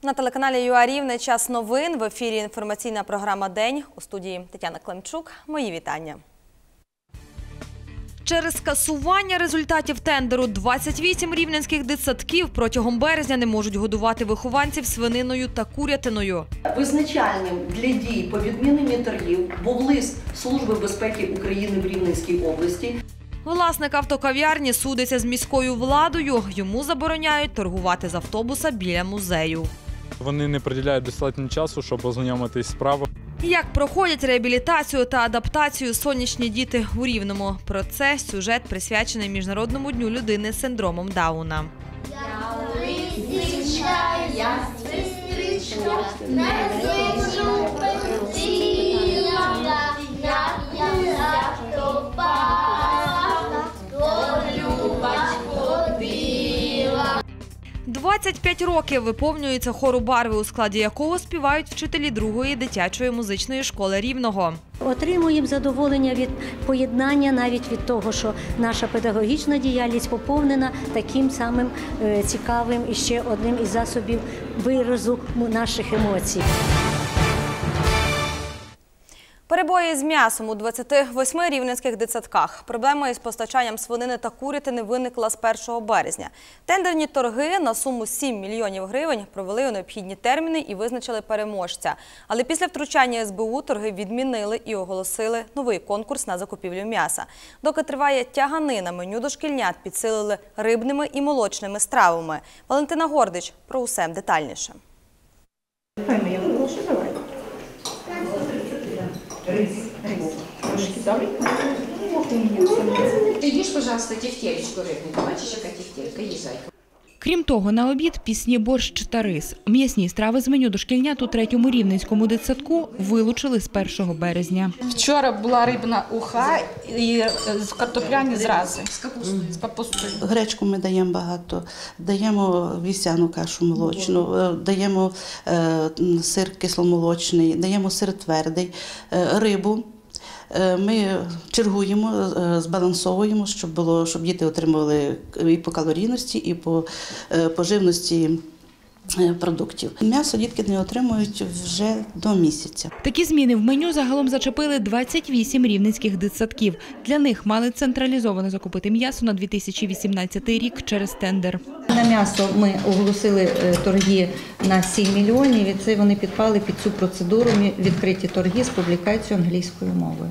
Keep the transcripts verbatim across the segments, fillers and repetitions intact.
На телеканалі ЮА Рівне час новин. В ефірі інформаційна програма «День». У студії Тетяна Климчук. Мої вітання. Через скасування результатів тендеру двадцять вісім рівненських дитсадків протягом березня не можуть годувати вихованців свининою та курятиною. Визначальним для дій по відміненню торгів був лист Служби безпеки України в Рівненській області. Власник автокав'ярні судиться з міською владою. Йому забороняють торгувати з автобуса біля музею. Вони не приділяють достатньо часу, щоб ознайомитись з справою. Як проходять реабілітацію та адаптацію сонячні діти у Рівному? Про це сюжет, присвячений Міжнародному дню людини з синдромом Дауна. Я лисичка, я сестричка, не зичу петіла, як я топала, то любать ходила. двадцять п'ять років виповнюється хору «Барви», у складі якого співають вчителі другої дитячої музичної школи Рівного. Отримуємо задоволення від поєднання, навіть від того, що наша педагогічна діяльність поповнена таким самим цікавим і ще одним із засобів виразу наших емоцій. Перебої з м'ясом у двадцяти восьми рівненських дитсадках. Проблема із постачанням свинини та курятини виникла з першого березня. Тендерні торги на суму сім мільйонів гривень провели у необхідні терміни і визначили переможця. Але після втручання ес бе у торги відмінили і оголосили новий конкурс на закупівлю м'яса. Доки триває тяганина, меню дошкільнят підсилили рибними і молочними стравами. Валентина Гордич про усе детальніше. Рис, рис. Трошки добре? Ты ешь, пожалуйста, тефтельку рыбную. Бачиш, яка тефтелька, їжай. Крім того, на обід – пісні борщ та рис. М'ясні страви з меню дошкільнят у третьому рівненському дитсадку вилучили з першого березня. Вчора була рибна уха і картопляні зрази з капустою. Гречку ми даємо багато, даємо вівсяну кашу молочну, даємо сир кисломолочний, даємо сир твердий, рибу. Ми чергуємо, збалансовуємо, щоб було, щоб діти отримували і по калорійності, і по поживності продуктів. М'ясо дітки не отримують вже до місяця. Такі зміни в меню загалом зачепили двадцять вісім рівненських дитсадків. Для них мали централізовано закупити м'ясо на дві тисячі вісімнадцятий рік через тендер. На м'ясо ми оголосили торги на сім мільйонів, і це вони підпали під цю процедуру відкриті торги з публікацією англійською мовою.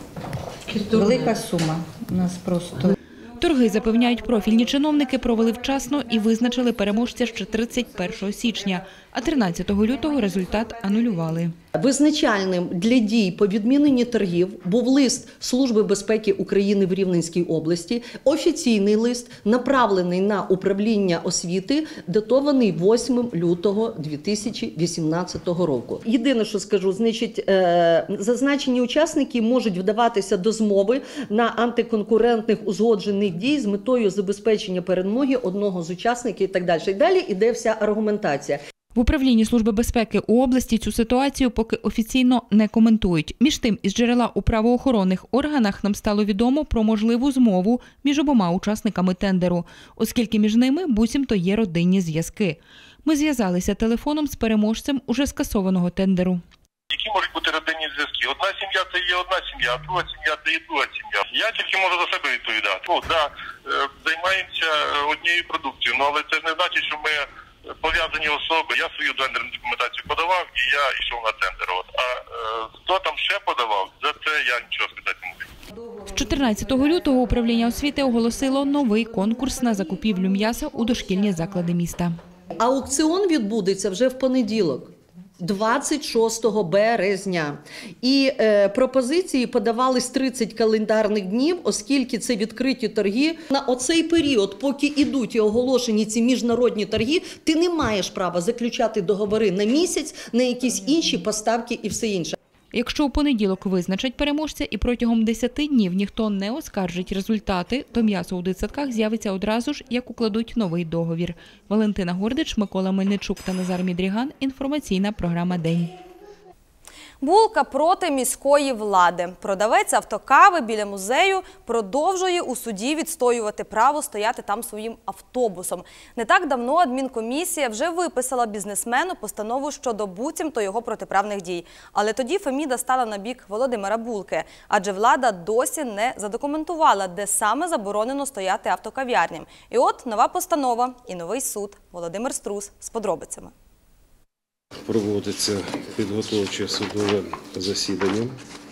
Велика сума у нас просто. Торги, запевняють профільні чиновники, провели вчасно і визначили переможця ще тридцять першого січня, а тринадцятого лютого результат анулювали. Визначальним для дій по відміненню торгів був лист Служби безпеки України в Рівненській області, офіційний лист, направлений на управління освіти, датований восьмого лютого дві тисячі вісімнадцятого року. Єдине, що скажу, значить, зазначені учасники можуть вдаватися до змови на антиконкурентних узгоджених дій з метою забезпечення перемоги одного з учасників і так далі. І далі йде вся аргументація. В управлінні Служби безпеки у області цю ситуацію поки офіційно не коментують. Між тим, із джерела у правоохоронних органах нам стало відомо про можливу змову між обома учасниками тендеру, оскільки між ними буцімто є родинні зв'язки. Ми зв'язалися телефоном з переможцем уже скасованого тендеру. Які можуть бути родинні зв'язки? Одна сім'я – це є одна сім'я, а друга сім'я – це є друга сім'я. Я тільки можу за себе відповідати. Ну, да, займаємося однією продукцією, але це не значить, що ми пов'язані особи. Я свою тендерну документацію подавав і я йшов на тендер. А е, хто там ще подавав, за це я нічого сказати не можу. З чотирнадцятого лютого управління освіти оголосило новий конкурс на закупівлю м'яса у дошкільні заклади міста. Аукціон відбудеться вже в понеділок. двадцять шостого березня. І е, пропозиції подавались тридцять календарних днів, оскільки це відкриті торги. На оцей період, поки ідуть і оголошені ці міжнародні торги, ти не маєш права заключати договори на місяць, на якісь інші поставки і все інше. Якщо у понеділок визначать переможця і протягом десяти днів ніхто не оскаржить результати, то м'ясо у дитсадках з'явиться одразу ж, як укладуть новий договір. Валентина Гордич, Микола Мельничук та Назар Мідріган. Інформаційна програма «День». Булка проти міської влади. Продавець автокави біля музею продовжує у суді відстоювати право стояти там своїм автобусом. Не так давно адмінкомісія вже виписала бізнесмену постанову щодо буцімто його протиправних дій. Але тоді Феміда стала на бік Володимира Булки, адже влада досі не задокументувала, де саме заборонено стояти автокав'ярням. І от нова постанова і новий суд. Володимир Струс з подробицями. Проводиться підготовче судове засідання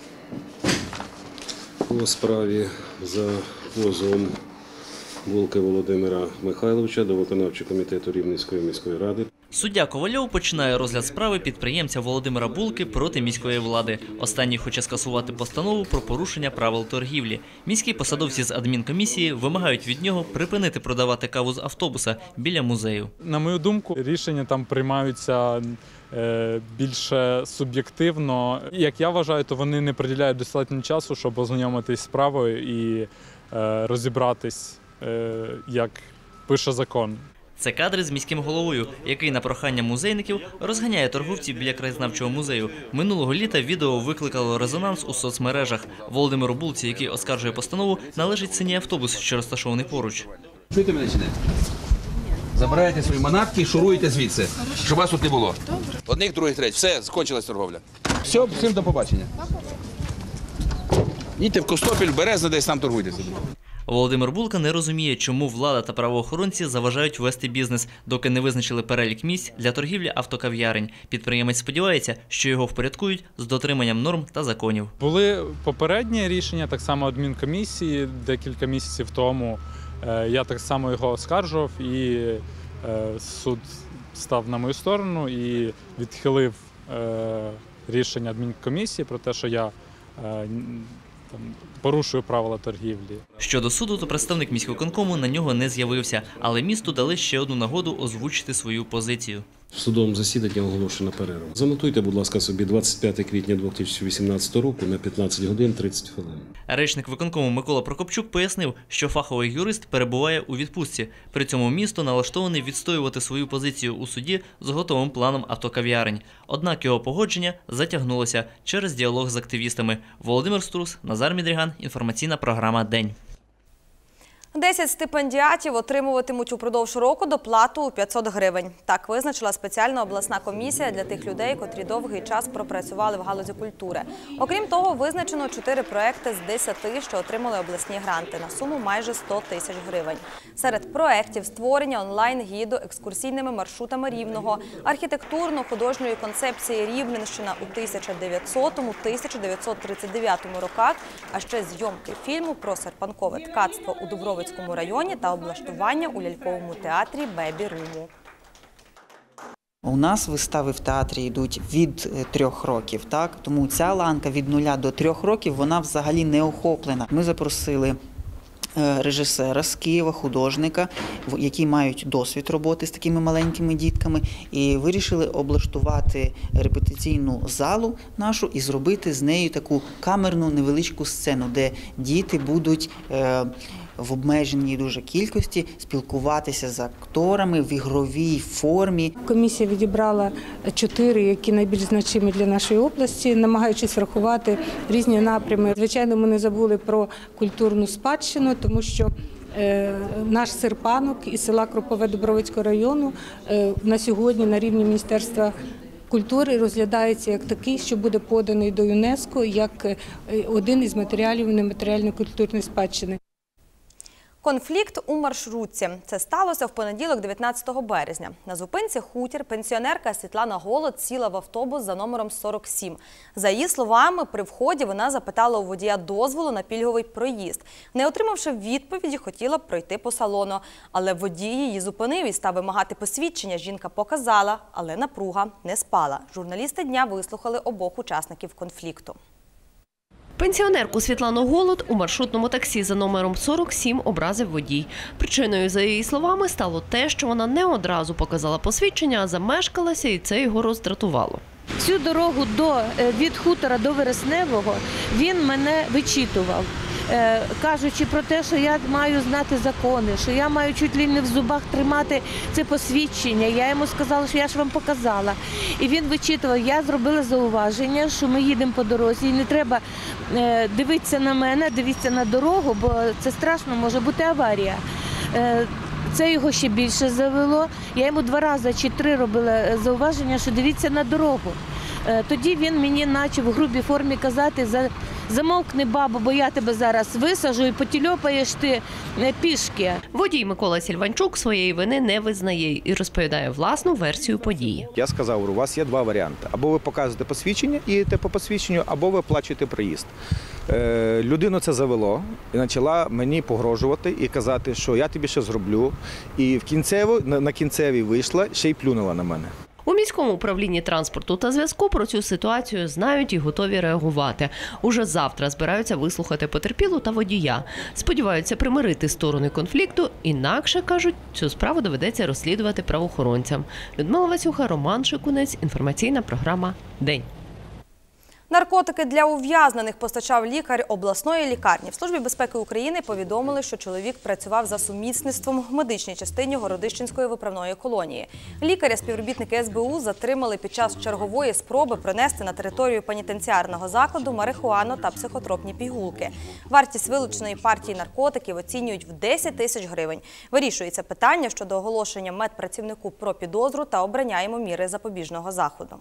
по справі за позовом Булки Володимира Михайловича до виконавчого комітету Рівненської міської ради. Суддя Ковальов починає розгляд справи підприємця Володимира Булки проти міської влади. Останній хоче скасувати постанову про порушення правил торгівлі. Міські посадовці з адмінкомісії вимагають від нього припинити продавати каву з автобуса біля музею. На мою думку, рішення там приймаються е, більше суб'єктивно. Як я вважаю, то вони не приділяють достатньо часу, щоб ознайомитись з справою і е, розібратись, е, як пише закон. Це кадри з міським головою, який на прохання музейників розганяє торговців біля краєзнавчого музею. Минулого літа відео викликало резонанс у соцмережах. Володимиру Булці, який оскаржує постанову, належить синій автобус, що розташований поруч. Чуєте мене чи не? Забираєте свої манатки і шуруєте звідси, щоб вас тут не було. Одних, других, третіх. Все, скончилась торговля. Все, всім до побачення. Їдьте в Костопіль, в Березне, десь там торгуйте собі. Володимир Булка не розуміє, чому влада та правоохоронці заважають вести бізнес, доки не визначили перелік місць для торгівлі автокав'ярень. Підприємець сподівається, що його впорядкують з дотриманням норм та законів. Були попередні рішення, так само адмінкомісії, декілька місяців тому. Я так само його оскаржував, і суд став на мою сторону і відхилив рішення адмінкомісії про те, що я там порушую правила торгівлі. Щодо суду, то представник міськвиконкому на нього не з'явився, але місту дали ще одну нагоду озвучити свою позицію. В судовому засіданні оголошена перерва. Занотуйте, будь ласка, собі двадцять п'яте квітня дві тисячі вісімнадцятого року на п'ятнадцять годин тридцять хвилин. Речник виконкому Микола Прокопчук пояснив, що фаховий юрист перебуває у відпустці. При цьому місто налаштований відстоювати свою позицію у суді з готовим планом автокав'ярень. Однак його погодження затягнулося через діалог з активістами. Володимир Струс, Назар Мідріган, інформаційна програма «День». десять стипендіатів отримуватимуть упродовж року доплату у п'ятсот гривень. Так визначила спеціальна обласна комісія для тих людей, котрі довгий час пропрацювали в галузі культури. Окрім того, визначено чотири проекти з десяти, що отримали обласні гранти на суму майже сто тисяч гривень. Серед проєктів – створення онлайн-гіду екскурсійними маршрутами Рівного, архітектурно-художньої концепції Рівненщина у тисяча дев'ятсотому - тисяча дев'ятсот тридцять дев'ятому роках, а ще зйомки фільму про серпанкове ткацтво у Дубровицькому районі та облаштування у ляльковому театрі «Бебі-руму». У нас вистави в театрі йдуть від трьох років, так? Тому ця ланка від нуля до трьох років, вона взагалі не охоплена. Ми запросили режисера з Києва, художника, які мають досвід роботи з такими маленькими дітками, і вирішили облаштувати репетиційну залу нашу і зробити з нею таку камерну невеличку сцену, де діти будуть в обмеженій дуже кількості спілкуватися з акторами в ігровій формі. Комісія відібрала чотири, які найбільш значимі для нашої області, намагаючись врахувати різні напрями. Звичайно, ми не забули про культурну спадщину, тому що наш серпанок із села Кропове Дубровицького району на сьогодні на рівні Міністерства культури розглядається як такий, що буде поданий до ЮНЕСКО як один із матеріалів нематеріальної культурної спадщини. Конфлікт у маршрутці. Це сталося в понеділок, дев'ятнадцятого березня. На зупинці «Хутір» пенсіонерка Світлана Голод сіла в автобус за номером сорок сім. За її словами, при вході вона запитала у водія дозволу на пільговий проїзд. Не отримавши відповіді, хотіла б пройти по салону. Але водій її зупинив і став вимагати посвідчення. Жінка показала, але напруга не спала. Журналісти дня вислухали обох учасників конфлікту. Пенсіонерку Світлану Голод у маршрутному таксі за номером сорок сім образив водій. Причиною, за її словами, стало те, що вона не одразу показала посвідчення, а замешкалася, і це його роздратувало. Всю дорогу до, від хутора до Вересневого він мене вичитував. е, кажучи про те, що я маю знати закони, що я маю чуть ли не в зубах тримати це посвідчення. Я йому сказала, що я ж вам показала. І він вичитував, я зробила зауваження, що ми їдемо по дорозі і не треба е, дивитися на мене, дивитися на дорогу, бо це страшно, може бути аварія. Е, Це його ще більше завело. Я йому два рази чи три робила зауваження, що дивіться на дорогу. Тоді він мені почав в грубій формі казати, замовкни, бабу, бо я тебе зараз висажу і потільопаєш ти пішки. Водій Микола Сільванчук своєї вини не визнає і розповідає власну версію події. Я сказав, у вас є два варіанти. Або ви показуєте посвідчення, їдете по посвідченню, або ви оплачуєте проїзд. Е, людину це завело і почала мені погрожувати і казати, що я тобі ще зроблю. І в кінцево, на кінцевій вийшла, ще й плюнула на мене. У міському управлінні транспорту та зв'язку про цю ситуацію знають і готові реагувати. Уже завтра збираються вислухати потерпілу та водія. Сподіваються примирити сторони конфлікту, інакше, кажуть, цю справу доведеться розслідувати правоохоронцям. Людмила Васюха, Роман Шикунець, інформаційна програма «День». Наркотики для ув'язнених постачав лікар обласної лікарні. В Службі безпеки України повідомили, що чоловік працював за сумісництвом в медичній частині Городищенської виправної колонії. Лікаря співробітники ес бе у затримали під час чергової спроби принести на територію пенітенціарного закладу марихуану та психотропні пігулки. Вартість вилученої партії наркотиків оцінюють в десять тисяч гривень. Вирішується питання щодо оголошення медпрацівнику про підозру та обрання йому міри запобіжного заходу.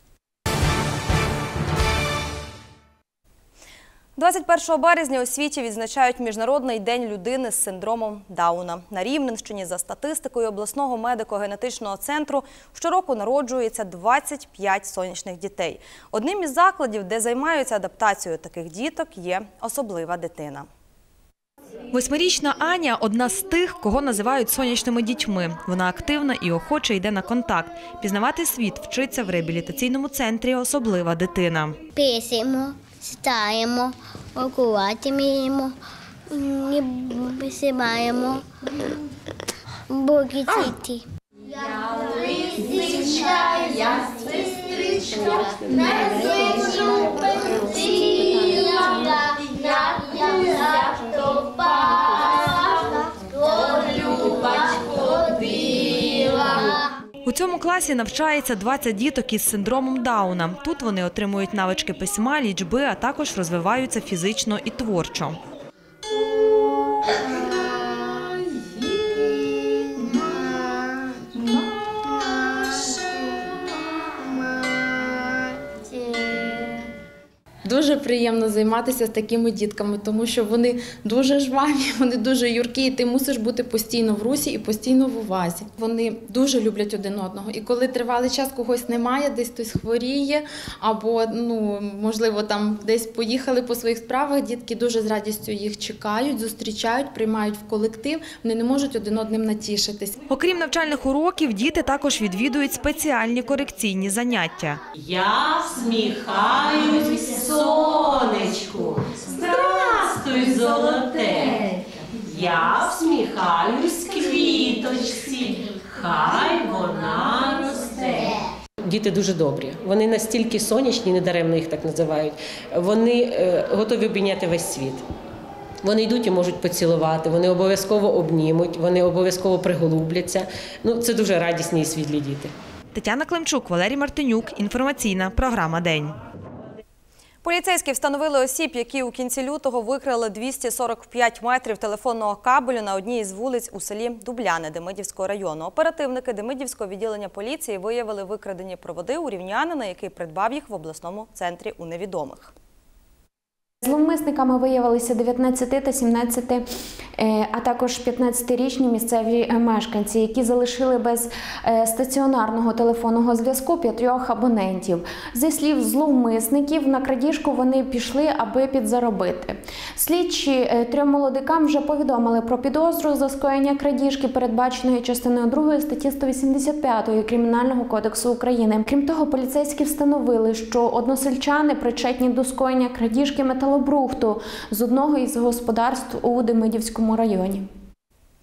двадцять першого березня у світі відзначають Міжнародний день людини з синдромом Дауна. На Рівненщині за статистикою обласного медико-генетичного центру щороку народжується двадцять п'ять сонячних дітей. Одним із закладів, де займаються адаптацією таких діток, є особлива дитина. Восьмирічна Аня – одна з тих, кого називають сонячними дітьми. Вона активна і охоче йде на контакт. Пізнавати світ вчиться в реабілітаційному центрі «Особлива дитина». Писимо, читаємо, рахувати вміємо, висипаємо, боги цвіти. Я лисичка, я сестричка, не зичу петила, я я то паса, то любач ходила. У цьому класі навчається двадцять діток із синдромом Дауна. Тут вони отримують навички письма, лічби, а також розвиваються фізично і творчо. Дуже приємно займатися з такими дітками, тому що вони дуже жваві, вони дуже юркі, і ти мусиш бути постійно в русі і постійно в увазі. Вони дуже люблять один одного. І коли тривалий час когось немає, десь хтось хворіє, або, ну, можливо, там десь поїхали по своїх справах, дітки дуже з радістю їх чекають, зустрічають, приймають в колектив, вони не можуть один одним натішитись. Окрім навчальних уроків, діти також відвідують спеціальні корекційні заняття. Я всміхаюсь сонечку, здрастуй, золоте, я всміхаюсь квіточці, хай вона росте. Діти дуже добрі, вони настільки сонячні, недаремно їх так називають, вони е, готові обійняти весь світ. Вони йдуть і можуть поцілувати, вони обов'язково обнімуть, вони обов'язково приголубляться. Ну, це дуже радісні і світлі діти. Тетяна Климчук, Валерій Мартинюк. Інформаційна програма «День». Поліцейські встановили осіб, які у кінці лютого викрали двісті сорок п'ять метрів телефонного кабелю на одній із вулиць у селі Дубляни Демидівського району. Оперативники Демидівського відділення поліції виявили викрадені проводи у рівнянина, який придбав їх в обласному центрі у невідомих. Зловмисниками виявилися дев'ятнадцяти та сімнадцяти, а також п'ятнадцятирічні місцеві мешканці, які залишили без стаціонарного телефонного зв'язку п'ятьох абонентів. Зі слів зловмисників, на крадіжку вони пішли, аби підзаробити. Слідчі трьом молодикам вже повідомили про підозру за скоєння крадіжки, передбаченої частиною другої статті сто вісімдесят п'ять Кримінального кодексу України. Крім того, поліцейські встановили, що односельчани причетні до скоєння крадіжки металобрухту з одного із господарств у Демидівському районі.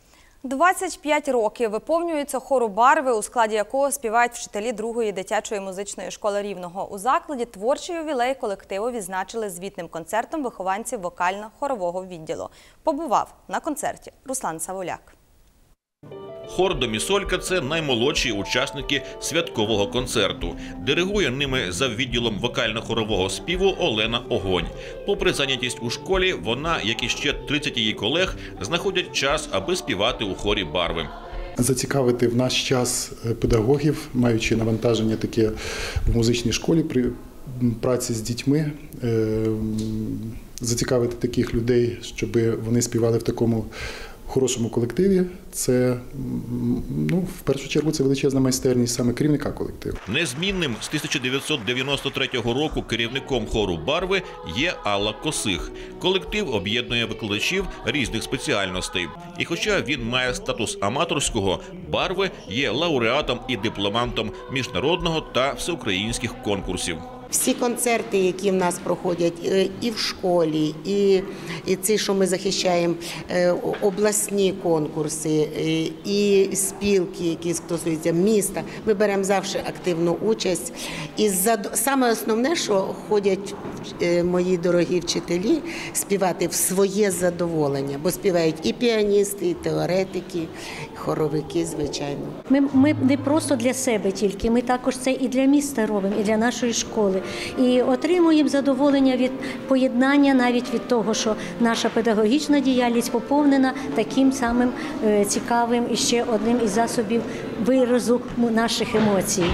двадцять п'ять років виповнюється хору «Барви», у складі якого співають вчителі другої дитячої музичної школи Рівного. У закладі творчий ювілей колективу відзначили звітним концертом вихованців вокально-хорового відділу. Побував на концерті Руслан Савуляк. Хор «Домісолька» – це наймолодші учасники святкового концерту. Диригує ними за відділом вокально-хорового співу Олена Огонь. Попри зайнятість у школі, вона, як і ще тридцять її колег, знаходять час, аби співати у хорі «Барви». Зацікавити в наш час педагогів, маючи навантаження таке в музичній школі при праці з дітьми, зацікавити таких людей, щоб вони співали в такому хорошому колективі, це, ну, в першу чергу, це величезна майстерність саме керівника колективу. Незмінним з тисяча дев'ятсот дев'яносто третього року керівником хору «Барви» є Алла Косих. Колектив об'єднує викладачів різних спеціальностей. І хоча він має статус аматорського, «Барви» є лауреатом і дипломантом міжнародного та всеукраїнських конкурсів. Всі концерти, які в нас проходять і в школі, і, і ці, що ми захищаємо, обласні конкурси, і спілки, які стосуються міста, ми беремо завжди активну участь. І саме основне, що ходять мої дорогі вчителі, співати в своє задоволення, бо співають і піаністи, і теоретики, і хоровики, звичайно. Ми, ми не просто для себе тільки, ми також це і для міста робимо, і для нашої школи. І отримуємо задоволення від поєднання, навіть від того, що наша педагогічна діяльність поповнена таким самим цікавим і ще одним із засобів виразу наших емоцій.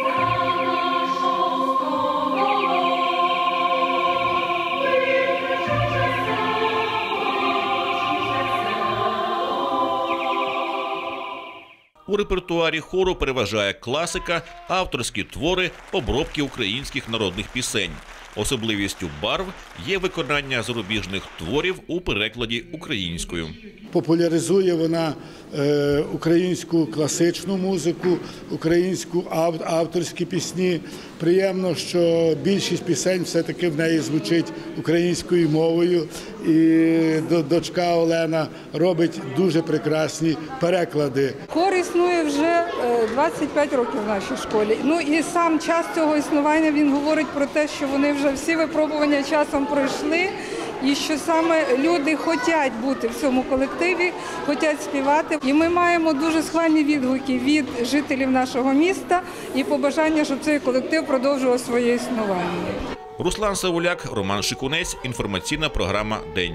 У репертуарі хору переважає класика, авторські твори, обробки українських народних пісень. Особливістю «Барв» є виконання зарубіжних творів у перекладі українською. Популяризує вона е, українську класичну музику, українську ав, авторські пісні. Приємно, що більшість пісень все-таки в неї звучить українською мовою. І дочка Олена робить дуже прекрасні переклади. Хор існує вже двадцять п'ять років в нашій школі. Ну і сам час цього існування, він говорить про те, що вони вже всі випробування часом пройшли. І що саме люди хочуть бути в цьому колективі, хочуть співати. І ми маємо дуже схвальні відгуки від жителів нашого міста і побажання, щоб цей колектив продовжував своє існування. Руслан Савуляк, Роман Шикунець, інформаційна програма «День».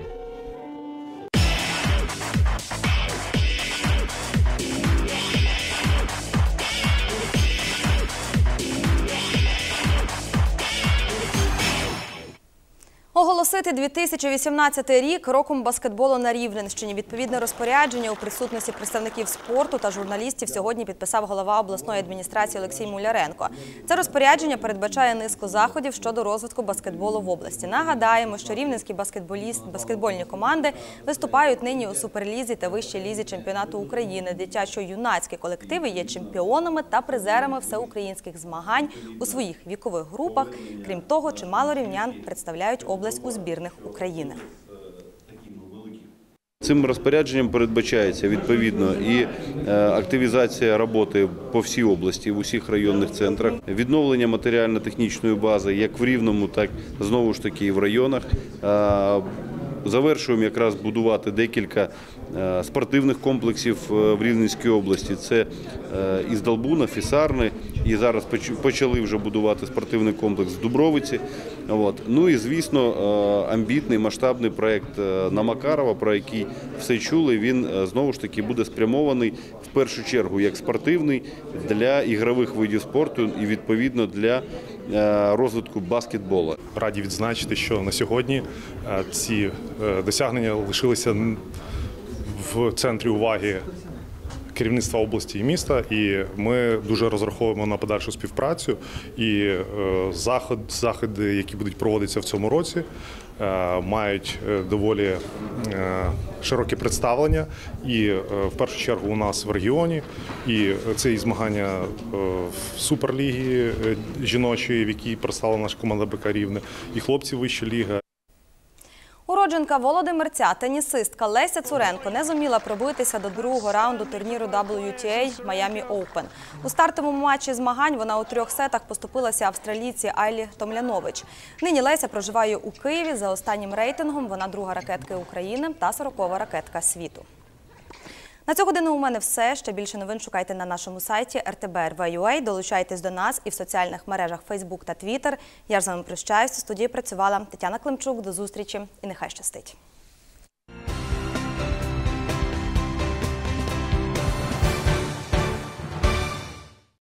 Оголосити дві тисячі вісімнадцятий рік роком баскетболу на Рівненщині. Відповідне розпорядження у присутності представників спорту та журналістів сьогодні підписав голова обласної адміністрації Олексій Муляренко. Це розпорядження передбачає низку заходів щодо розвитку баскетболу в області. Нагадаємо, що рівненські баскетбольні команди виступають нині у Суперлізі та Вищій лізі чемпіонату України. Дитячо-юнацькі колективи є чемпіонами та призерами всеукраїнських змагань у своїх вікових групах. Крім того, чимало рівнян представляють область у збірних України. Цим розпорядженням передбачається відповідно і активізація роботи по всій області, в усіх районних центрах, відновлення матеріально-технічної бази як в Рівному, так знову ж таки і в районах. Завершуємо якраз будувати декілька спортивних комплексів в Рівненській області. Це із Долбуна, Фісарни, і зараз почали вже будувати спортивний комплекс в Дубровиці. Ну і, звісно, амбітний масштабний проєкт на Макарова, про який все чули, він знову ж таки буде спрямований в першу чергу як спортивний для ігрових видів спорту і відповідно для розвитку баскетболу. Раді відзначити, що на сьогодні ці досягнення лишилися в центрі уваги керівництва області і міста, і ми дуже розраховуємо на подальшу співпрацю. І заход, заходи, які будуть проводитися в цьому році, мають доволі широке представлення. І в першу чергу у нас в регіоні, і це і змагання в Суперлігі жіночої, в якій представлена наша команда БК Рівне, і хлопці Вища ліга. У ролі Уродженка Володимирця, тенісистка Леся Цуренко не зуміла пробитися до другого раунду турніру дабл ю ті ей Miami Open. У стартовому матчі змагань вона у трьох сетах поступилася австралійці Айлі Томлянович. Нині Леся проживає у Києві. За останнім рейтингом вона друга ракетка України та сорокова ракетка світу. На цю годину у мене все. Ще більше новин шукайте на нашому сайті ер те бе ер ве крапка ю а. Долучайтесь до нас і в соціальних мережах Фейсбук та Твіттер. Я ж з вами прощаюсь. У студії працювала Тетяна Климчук. До зустрічі і нехай щастить.